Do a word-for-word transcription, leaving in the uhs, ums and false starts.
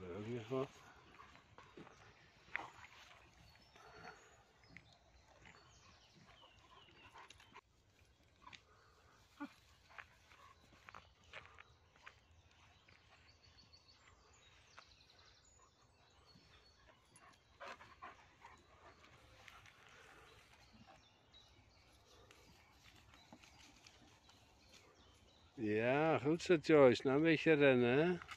Ook nog wat. Ja, goed zo Joyce. Nou een beetje rennen hè.